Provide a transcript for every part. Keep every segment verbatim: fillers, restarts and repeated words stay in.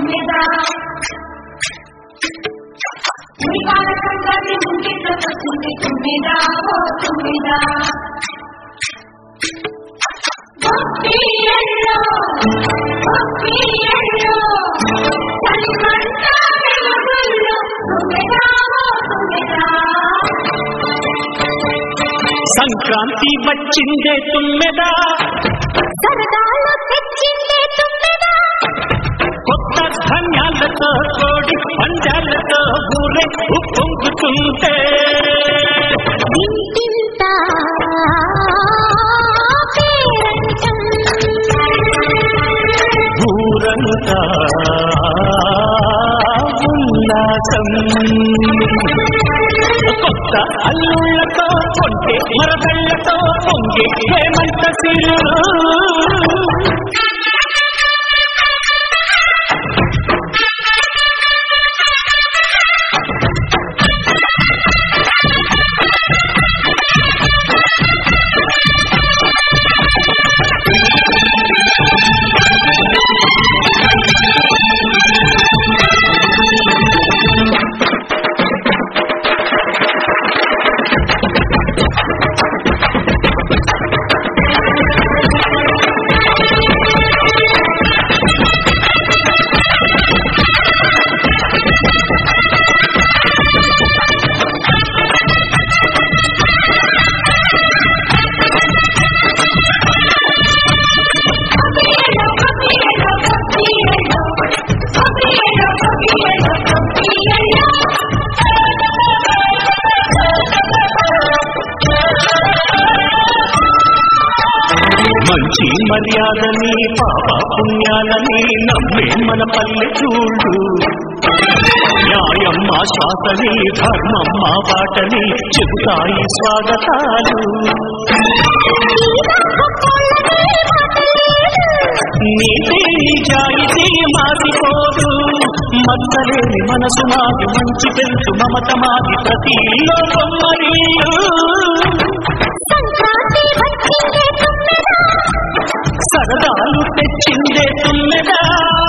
తుమ్మెదా ఉరిపాల సంగతి ముంగిట్లో వస్తుంది తుమ్మెదా ఓ తుమ్మెదా గొప్పియల్లో గొప్పియల్లో చలిమంట వెలుగుల్లో తుమ్మెదా ఓ తుమ్మెదా సంక్రాంతి వచ్చిందే తుమ్మెదా సరదాలు తెచ్చిందే తుమ్మెదా కొత్త ధాన్యాలతో కోడి పంజాలతో ఊరే ఉప్పొంగుతుంటే ఇంటింత పేరంటం ఊరంతా ఉల్లాసం కొత్త అల్లుళ్లతో కొంటే మరదళ్లతో పొంగే హేమంత సిరులు మంచి మర్యాదని పాప పుణ్యాలని నమ్మే మన పల్లెటూళ్ళు న్యాయం మా శ్వాసని ధర్మం మా బాటని చెబుతాయి స్వాగతాలు నీతి నిజాయితీ మారిపోదు మత్తలేని మనసు మాది మంచి తెలుసు మమత మాది ప్రతి లోకం మరియు సరదాలు తెచ్చిందే తుమ్మెదా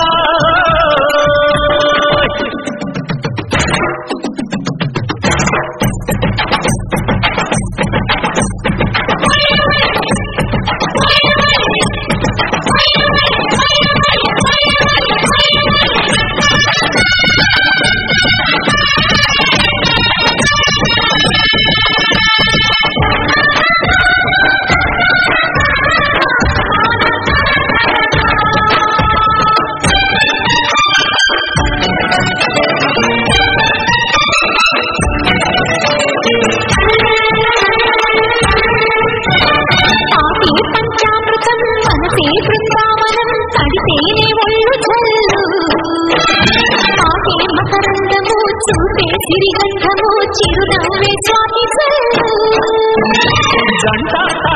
బృందావనం తడితేనే ఒళ్ళు చల్లు ఆకే మకరందము చూపే సిరిగంధము చిరునవ్వే స్వాతి చల్లు జంట